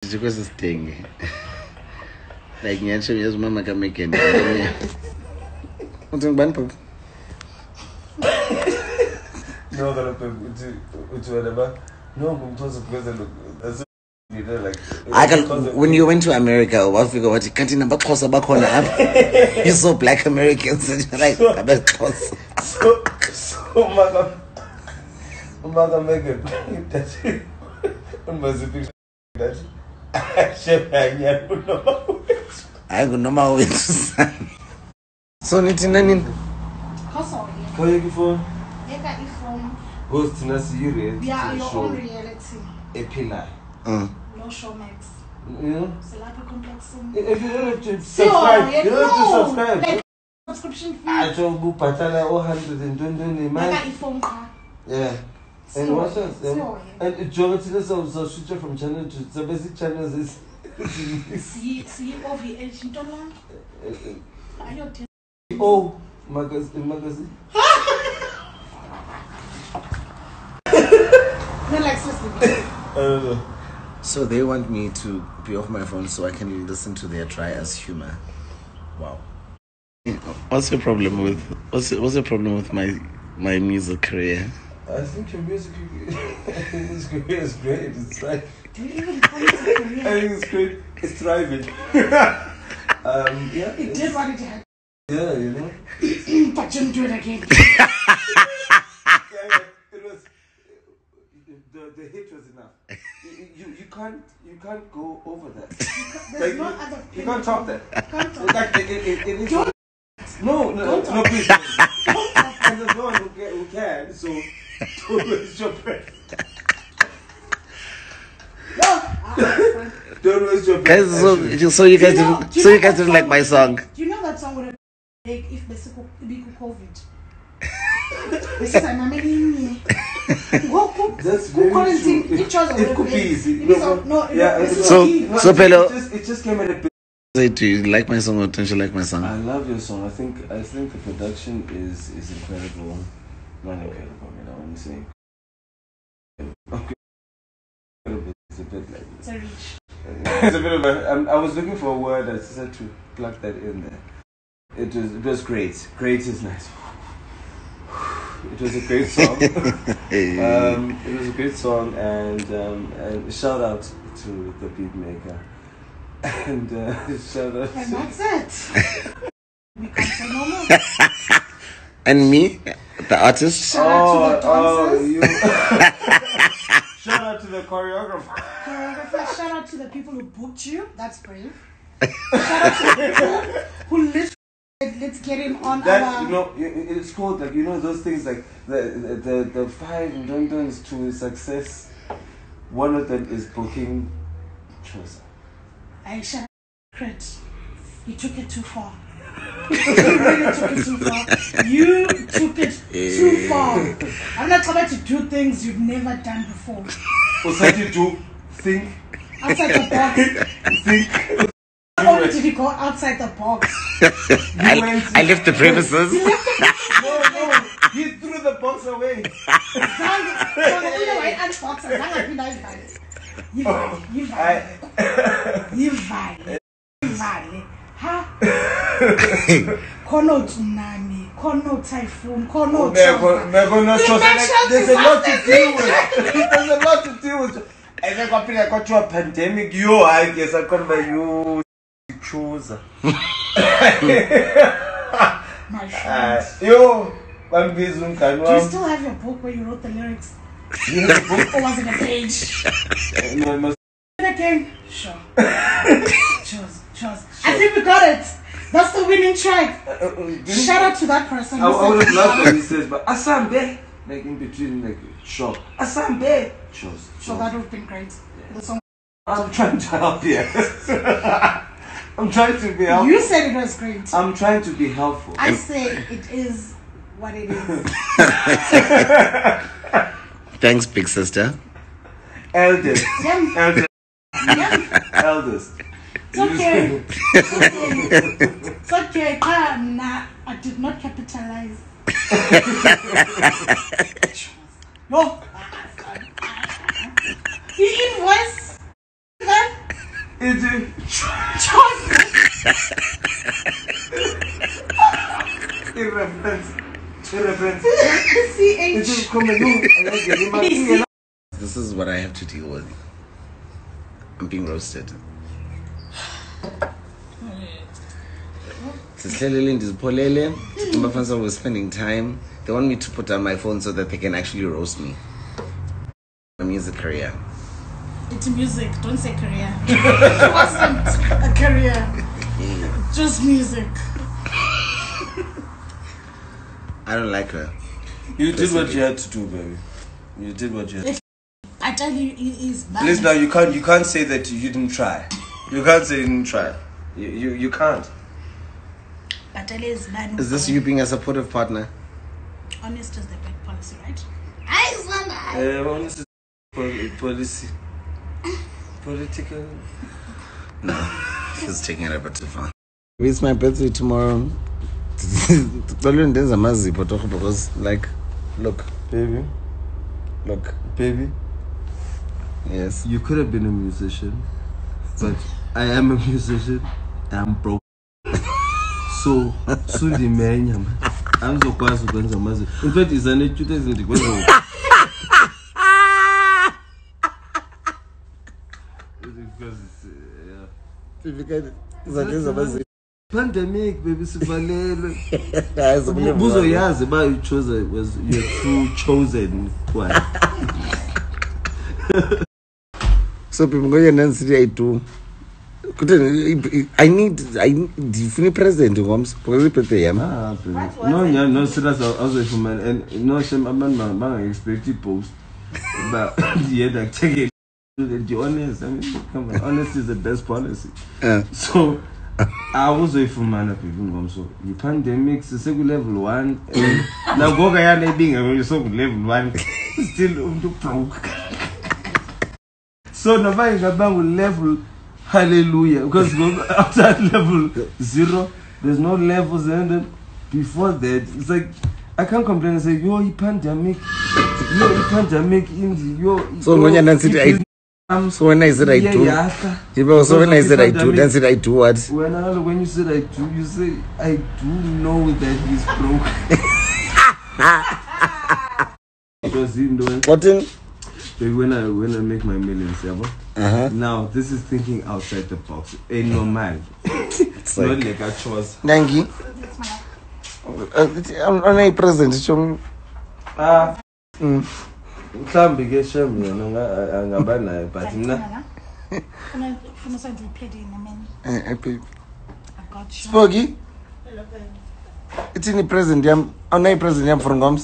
Did you go to thing? Like you actually as mama can make it. What's in Banpo? No, whatever. No, because that's like I can, when you went to America, what figure what you can't number close about corner up. You saw black Americans and you're like close. So Mother Megan that's it. On my zipping that I go no more with so nitinanin. Call you phone. phone. Goes to Nasi Yuri. Yeah, your own reality. A pillar. No Showmax. You know? Salapa complex. If you don't have to subscribe, you don't have to subscribe. Like subscription fee. I told you Patala 120 man. Yeah. And what else? And Jonathan so switch from channel to the basic channels is see OVH Intola. Oh, magazine. No, like seriously. So they want me to be off my phone so I can listen to their try as humor. Wow. What's your problem with my music career? I think your music career is great. It's like Do you even call it a career? I think it's great. It's thriving. Yeah. It did what it had. Yeah, you know. But you do it again. Yeah, it was the hit was enough. You can't go over that. There's no other. You can't top that. Can't top. Like it is. Don't- No, please. And there's no one who can. So don't waste your breath. Don't waste your breath. Guys, so you guys didn't like my song. Do you know that song would have been if Besiko COVID? This is an American. That's very true. It could be easy. So Pelo, it just came at a bit. do you like my song or don't you like my song? I love your song. I think the production is incredible. Not incredible, you know what I'm saying. Okay. It's a bit like It's a reach. it's a bit of a. I was looking for a word. I just had to plug that in there. It was great. Great is nice. It was a great song. It was a great song, and shout out to the beat maker. And shout out. And that's it. We can't say no more. And me, the artist. Shout out to the dancers. You. Shout out to the choreographer. Shout out to the people who booked you. That's brave. Shout out to the people who literally let's get him on That our. you know, it's called like those things like the 5 dons to success. One of them is booking Chosa. I shout out. You took it too far. You really took it too far. You took it too far. I'm not trying to do things you've never done before. For something to think. Outside the box. Think. Not only did you go outside the box. I left the premises. No, he threw the box away. Kono tsunami, kono typhoon, kono There's a lot to deal with. There's a lot to deal with. And then I got to a pandemic. I guess I come by you. Choose. My friend. I'm busy. Do you still have your book where you wrote the lyrics? You have a book? Or was it a page? Again? Sure. Choose. I think we got it. That's the winning track. Shout out to that person. I would have loved when he says, but Asambe. Like in between, like, sure. Asambe. Choose. So that would have been great. The song. I'm trying to help you. I'm trying to be helpful. You said it was great. I'm trying to be helpful. I say it is what it is. Thanks, big sister. Eldest. Yum. Eldest. Yum. Eldest. It's okay. It's okay. I did not capitalize. No. You invoice? It's reference. This is what I have to deal with. I'm being roasted. My friends were spending time. They want me to put down my phone so that they can actually roast me. My music career. It's music. Don't say career. It wasn't a career. Just music. I don't like her. You did what you had to do, baby. You did what you had to do. I tell you, it is bad. Please, now you can't say that you didn't try. You can't say you didn't try. You can't. Is this you being a supportive partner? Honest is the big policy, right? Honest is policy. Political. No, she's taking it a bit too far. It's my birthday tomorrow. Because, like, look, Baby. look, Baby. yes. You could have been a musician, but I am a musician. I'm broke. So, soon the man, I'm so close to going to music. In fact, it's an 2000. Pandemic, baby, sivalele. Buzo yazi ba you chose was your true chosen one. So people go and answer I do. I need the present because birthday. No, serious. Also, for man, and no shame. Man, expect it post, but yeah, like check it. The honest, I mean, come on, honesty is the best policy. So I was a for man of people. So the pandemic is level 1. Now go guy being a so level 1, still broke. So now I got level. Hallelujah. Because outside level 0, there's no levels, and then before that, it's like I can't complain and say, yo, pandemic, So when I said I do, so when I said I do, then said I do what? When you said I do, you say I do know that he's broke. Because him doing what in? When I make my millions, now this is thinking outside the box. Ain't normal. It's not like a choice. Thank you. I'm a present. Mhlambi ke shem yena angaba naye but mina Funa senze iphedi nameni. Baby. I got you. Spogi. It's in the present. I'm a present. I'm from Goms.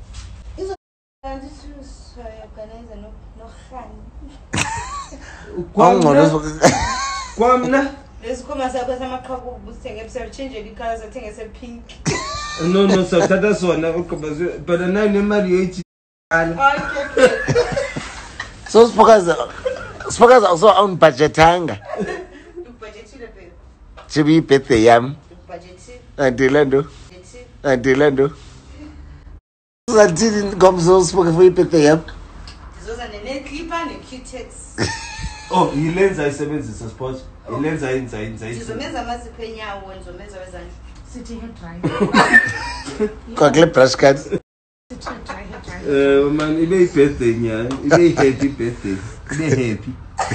Kwamna lesikhoma sakho samaqhaku ubusithenge episode change the colors athenge se pink. No sathatha sona uqhubazwe but nayo nemali yoyithi Okay. So spokaza also on budgetanga. Ubudgetile babe. Chibi birthday yam. Ubudgetile. Andilendo. Until Gomzo spoke for birthday yam. Zizoza ne-clipper ne-Q-Tex. Oh, ilenza ayisebenzisa sports. Ilenza inside. Zizomenza amazipho enyawo nizomenza wezandla. Sithi hair dry. Kokle brush cards. Sithi hair dry. Man, ibe birthday nyani. Ibe happy birthday. Ibe happy.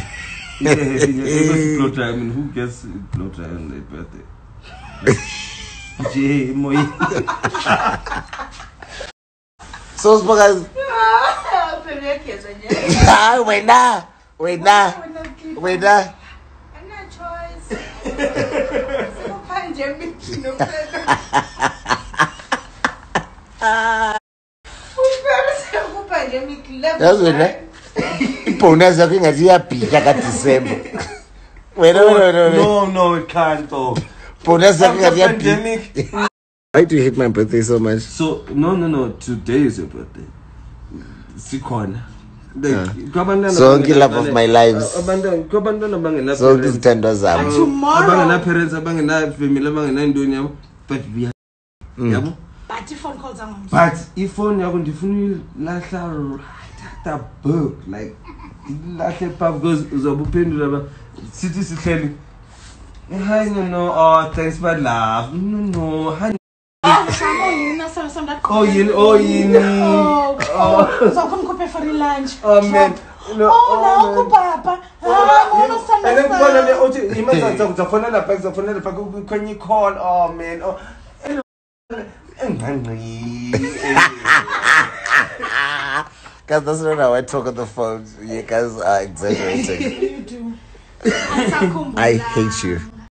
Ibe blow dry. I mean, who gets blow dry on their birthday? Jay Moy. So spokaza. Wait now. I'm not choice. So pandemic no further. Pandemic level. That's it. Bonus yakho ingathi iyabhika ka December. Wait. No, it can't though. Bonus yakho ingathi iyabhika. Pandemic. Why do you hate my birthday so much? So no. Today is your birthday. Sikhona. So love of my lives. Kwabantwana bangena So this tender zam. Tomorrow. abangena parents abangena family abangena indoni yabo but we are yabo But phone calls are on. but ifone yakho ndifuna lahla right at the book like lahle pap because uzobuphendula City Sihleli. Hi, no. Oh, thanks, but love. No, honey. Oh, yini asasanda. Oh, yini. Oh, uzawukhona ukhuphe for lunch. Oh, man. No, oh, no, papa. Ngona sanda. And then khona le uthi imaza uzafonela back when you call. Oh, man. Oh. Guys, that's not how I talk on the phone. You guys are exaggerating. You do. I hate you.